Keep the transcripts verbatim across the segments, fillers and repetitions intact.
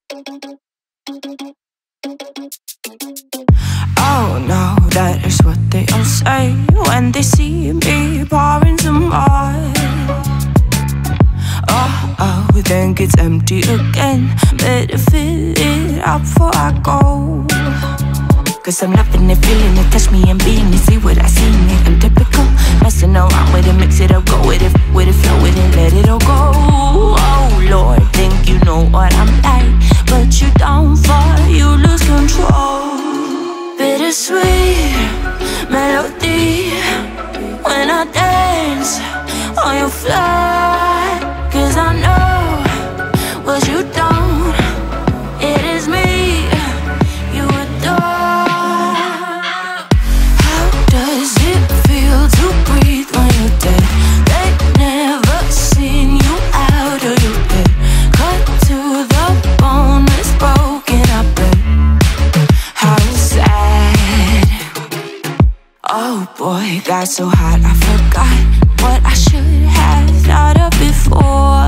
Oh no, that is what they all say when they see me pouring some more. Oh, oh, think it's empty again. Better fill it up before I go. Cause I'm loving it, feeling it, touch me and being it. See what I see in it, I'm typical. Messing around with it, mix it up, go with it, with it, flow with it, let it all go. Oh Lord, think you know what I'm like, but you don't fall, you lose control. Bittersweet melody when I dance on your fly. Cause I know what you don't, it is me you adore. How does it feel to breathe when you're dead? They never seen you out of your bed. Cut to the bone, it's broken, I bet. How sad. Oh boy, got so hot I forgot what I should have thought of before.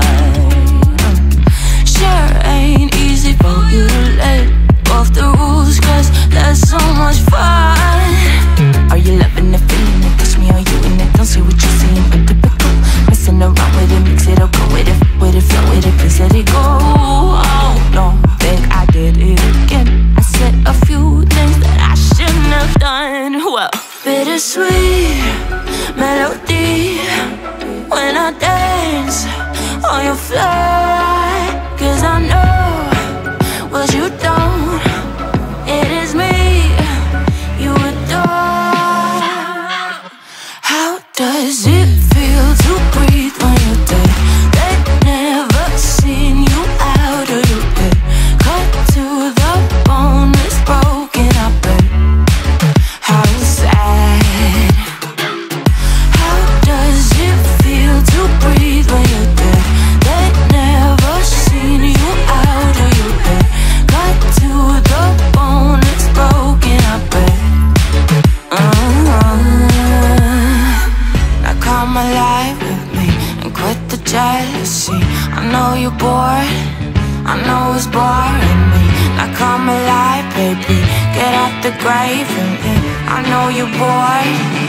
Sure ain't easy for you to let go of the rules, cause that's so much fun. Are you loving it, feeling it, touch me, are you in it? Don't see what you're seeing, but typical. Messing around with it, mix it up, go with it, with it, flow with it, please let it go. Oh no, think I did it again. I said a few things that I shouldn't have done. Well, bittersweet melody when I dance on your fly. Cause I know what you don't, it is me you adore. How does it feel to breathe when you're dead? They never seen you out of your bed. Cut to the bone, it's broken, I bet. How sad. How does it feel to breathe when you're dead? They never seen you out of your bed. Cut to the bone, it's broken, I bet. uh-huh. Now come alive with me and quit the jealousy. I know you're bored, I know it's boring me. Now come alive, baby, get out the grave with me. I know you're bored.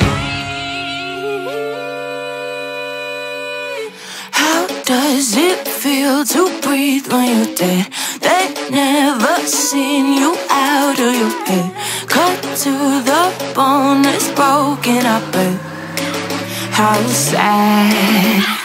How does it feel to breathe when you're dead? They never seen you out of your head. Cut to the bone, it's broken, I bet. How sad.